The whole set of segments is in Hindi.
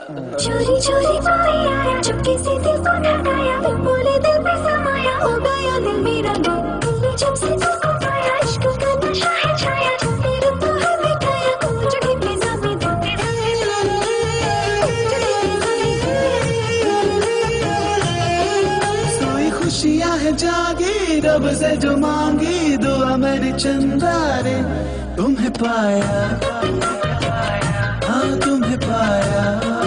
चोरी चोरी कोई आया, चुपके से दिल को ठगाया, दिल बोले दिल पे समाया, हो गया दिल मेरा गुम। जब से तुझको पाया, इश्क का नशा है छाया, तेरे तो है मिटाया, मुझे फिजा में दे सोई खुशियां है जागी, रब से जो मांगी दुआ मेरी चंदा रे, तुम्हें पाया, हाँ तुम्हें पाया।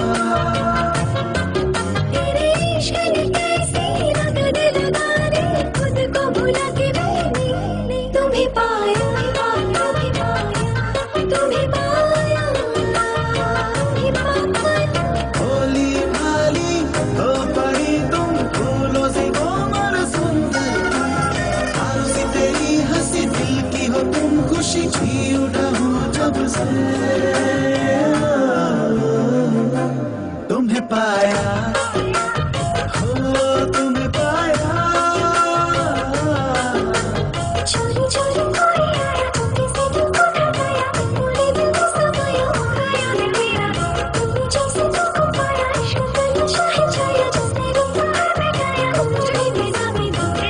तेरे इश्क ने कैसी रग दिल लगाने, खुद को भुला के मैंने तुम्हें पाया, तुम्हें पाया, तुम्हें पाया, तुम्हें पाया। भोली भाली हो पड़ी तुम, फूलों से कोमल सुंदर, आरों से तेरी हंसी दिल की हो तुम, खुशी की उड़ा हूँ जब से तुम्हें पाया, हो तुम्हें पाया। चोरी चोरी कोई आया, चुपके से दिल को ठगाया, दिल बोले दिल पे समाया, हो गया दिल मेरा गुम। जब से तुझको पाया, इश्क का नशा है छाया, जिसने रूप है मिटाया, मुझे फिजा में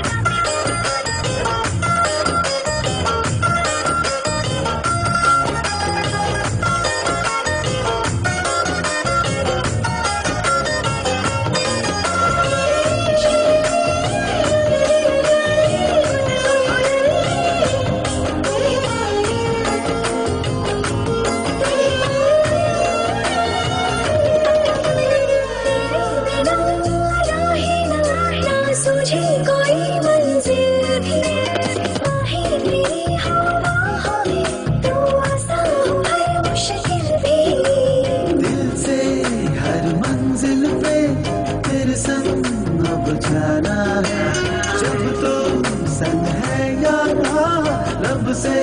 सूझे कोई मंजिल भी, बाहें मेरी हवा हवे, तू आसान हो हर मुश्किल भी। दिल से हर मंजिल पे तेरे संग अब जाना है, जब तो संग है यारा, लब से